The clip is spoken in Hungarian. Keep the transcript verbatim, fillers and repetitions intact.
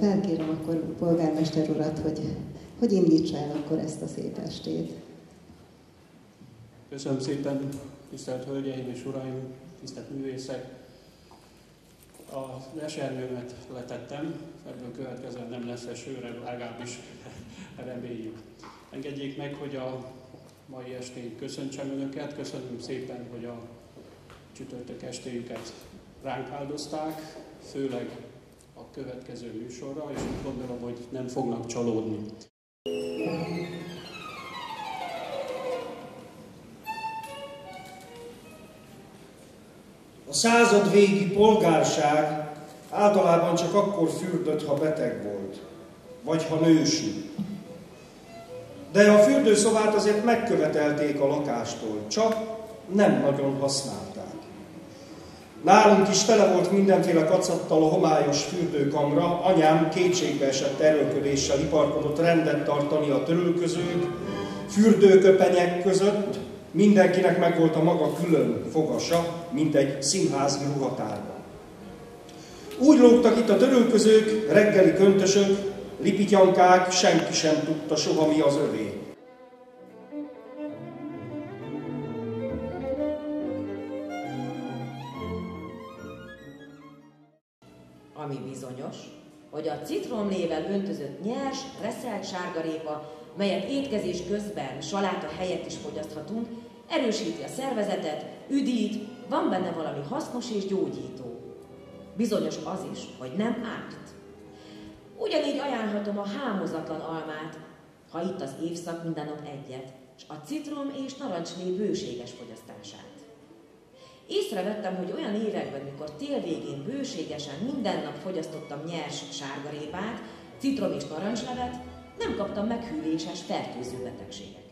felkérem akkor a polgármester urat, hogy, hogy indítsa el akkor ezt a szép estét. Köszönöm szépen, tisztelt Hölgyeim és Uraim, tisztelt művészek! Az esernyőmet letettem, ebből következően nem lesz esőre, legalábbis reméljük. Engedjék meg, hogy a mai estén köszöntsem Önöket, köszönöm szépen, hogy a csütörtök estéjüket ránk áldozták, főleg a következő műsorra, és úgy gondolom, hogy nem fognak csalódni. A századvégi polgárság általában csak akkor fürdött, ha beteg volt, vagy ha nősült. De a fürdőszobát azért megkövetelték a lakástól, csak nem nagyon használták. Nálunk is tele volt mindenféle kacattal a homályos fürdőkamra, anyám kétségbe esett erőlködéssel iparkodott rendet tartani a törülközők, fürdőköpenyek között, mindenkinek megvolt a maga külön fogasa, mint egy színházi ruhatárban. Úgy lógtak itt a törülközők, reggeli köntösök, lipityankák, senki sem tudta soha, mi az övé. Ami bizonyos, hogy a citromlével öntözött nyers, reszelt sárgarépa, melyet étkezés közben saláta helyett is fogyaszthatunk, erősíti a szervezetet, üdít, van benne valami hasznos és gyógyító. Bizonyos az is, hogy nem árt. Ugyanígy ajánlhatom a hámozatlan almát, ha itt az évszak minden nap egyet, és a citrom és narancslé bőséges fogyasztását. Észrevettem, hogy olyan években, mikor tél végén bőségesen minden nap fogyasztottam nyers sárgarépát, citrom és narancslevet, nem kaptam meghűléses fertőző betegségeket.